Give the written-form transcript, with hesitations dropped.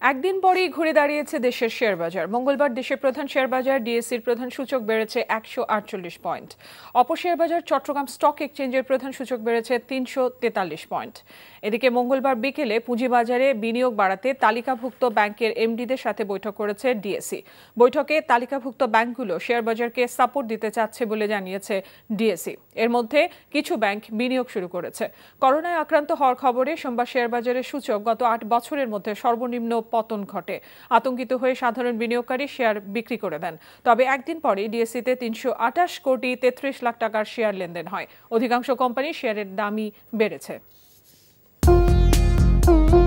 একদিন পরেই ঘুরে দাঁড়িয়েছে দেশের শেয়ার বাজার। মঙ্গলবার দেশের প্রধান শেয়ার বাজার ডিএসসির প্রধান সূচক বেড়েছে 148 পয়েন্ট। অপশেয়ার বাজার চট্টগ্রাম স্টক এক্সচেঞ্জের প্রধান সূচক বেড়েছে 343 পয়েন্ট। এদিকে মঙ্গলবার বিকেলে পুঁজিবাজারে বিনিয়োগ বাড়াতে তালিকাভুক্ত ব্যাংকের এমডিদের সাথে বৈঠক করেছে ডিএসসি। বৈঠকে তালিকাভুক্ত ব্যাংকগুলো শেয়ার বাজারকে সাপোর্ট দিতে চাচ্ছে বলে জানিয়েছে ডিএসসি। এর মধ্যে কিছু ব্যাংক বিনিয়োগ শুরু করেছে। করোনায় আক্রান্ত হওয়ার খবরে সোমবার শেয়ার বাজারের সূচক গত 8 বছরের মধ্যে সর্বনিম্ন পতন ঘটে। আতঙ্কিত হয়ে সাধারণ বিনিয়োগকারী শেয়ার বিক্রি করে দেন। তবে একদিন পরে ডিএসসিতে 328 কোটি 33 লাখ টাকার শেয়ার লেনদেন হয়। অধিকাংশ কোম্পানির শেয়ারের দামই বেড়েছে।